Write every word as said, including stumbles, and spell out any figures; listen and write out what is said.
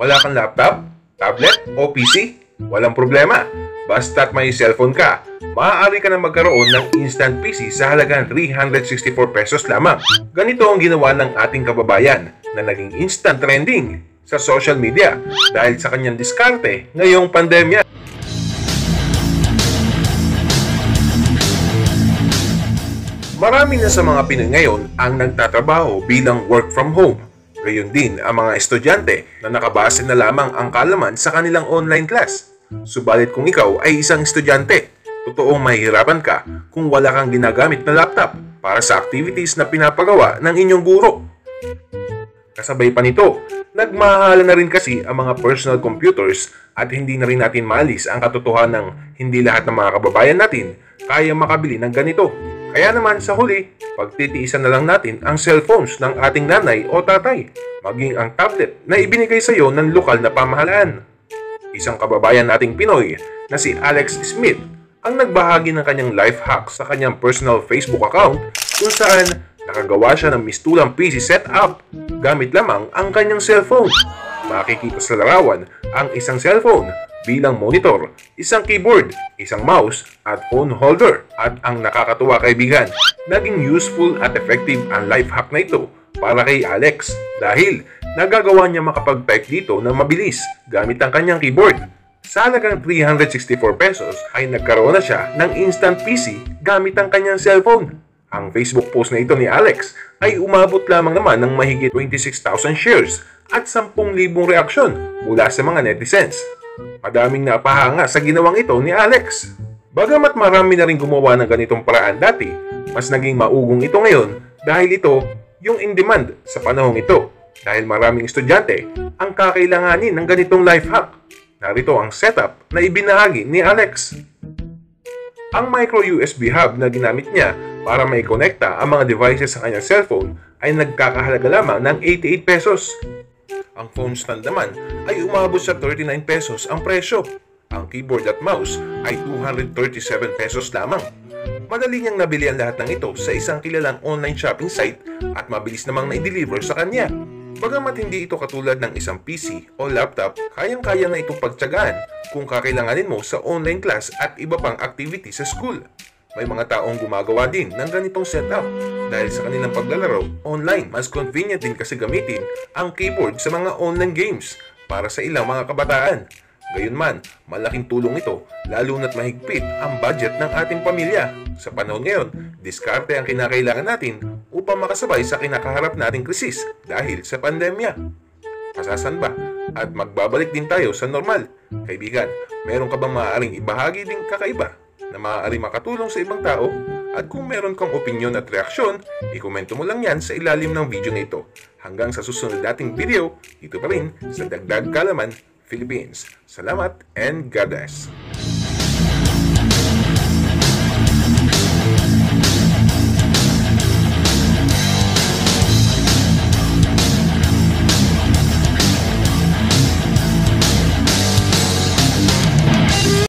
Wala kang laptop, tablet o P C? Walang problema. Basta't may cellphone ka, maaari ka na magkaroon ng instant P C sa halagang three hundred sixty-four pesos lamang. Ganito ang ginawa ng ating kababayan na naging instant trending sa social media dahil sa kanyang diskarte ngayong pandemya. Marami na sa mga Pinoy ngayon ang nagtatrabaho bilang work from home. Gayon din ang mga estudyante na nakabase na lamang ang kaalaman sa kanilang online class. Subalit kung ikaw ay isang estudyante, totoong mahihirapan ka kung wala kang ginagamit na laptop para sa activities na pinapagawa ng inyong guro. Kasabay pa nito, nagmahalan na rin kasi ang mga personal computers at hindi na rin natin maalis ang katotohanan ng hindi lahat ng mga kababayan natin kaya makabili ng ganito. Kaya naman sa huli, pagtitiisan na lang natin ang cellphones ng ating nanay o tatay, maging ang tablet na ibinigay sa iyo ng lokal na pamahalaan. Isang kababayan nating Pinoy na si Alex Smith ang nagbahagi ng kanyang life hack sa kanyang personal Facebook account kung saan nakagawa siya ng mistulang P C setup gamit lamang ang kanyang cellphone. Makikita sa larawan ang isang cellphone bilang monitor, isang keyboard, isang mouse at phone holder. At ang nakakatuwa kaibigan, naging useful at effective ang life hack na ito para kay Alex dahil nagagawa niya makapag-type dito ng mabilis gamit ang kanyang keyboard. Sa halagang three hundred sixty-four pesos ay nagkaroon na siya ng instant P C gamit ang kanyang cellphone. Ang Facebook post na ito ni Alex ay umabot lamang naman ng mahigit twenty-six thousand shares at ten thousand reaksyon mula sa mga netizens. Madaming napahanga sa ginawang ito ni Alex. Bagamat marami na rin gumawa ng ganitong paraan dati, mas naging maugong ito ngayon dahil ito yung in-demand sa panahong ito. Dahil maraming estudyante ang kakailanganin ng ganitong life hack. Narito ang setup na ibinahagi ni Alex. Ang micro U S B hub na ginamit niya para maikonekta ang mga devices sa kanyang cellphone ay nagkakahalaga lamang ng eighty-eight pesos. Ang phone stand naman ay umabot sa thirty-nine pesos ang presyo. Ang keyboard at mouse ay two hundred thirty-seven pesos lamang. Madali niyang nabili ang lahat ng ito sa isang kilalang online shopping site at mabilis namang na-deliver sa kanya. Bagamat hindi ito katulad ng isang P C o laptop, kayang-kaya na itong pagtiyagaan kung kakailanganin mo sa online class at iba pang activity sa school. May mga taong gumagawa din ng ganitong setup dahil sa kanilang paglalaro online. Mas convenient din kasi gamitin ang keyboard sa mga online games para sa ilang mga kabataan. Gayunman, malaking tulong ito lalo na't mahigpit ang budget ng ating pamilya. Sa panahon ngayon, diskarte ang kinakailangan natin upang makasabay sa kinakaharap nating krisis dahil sa pandemya. Pasasan ba? At magbabalik din tayo sa normal. Kaibigan, meron ka bang maaaring ibahagi din kakaiba na maaari makatulong sa ibang tao? At kung meron kang opinyon at reaksyon, ikomento mo lang yan sa ilalim ng video na ito. Hanggang sa susunod nating video, ito pa rin sa Dagdag Kaalaman Philippines. Salamat and God bless!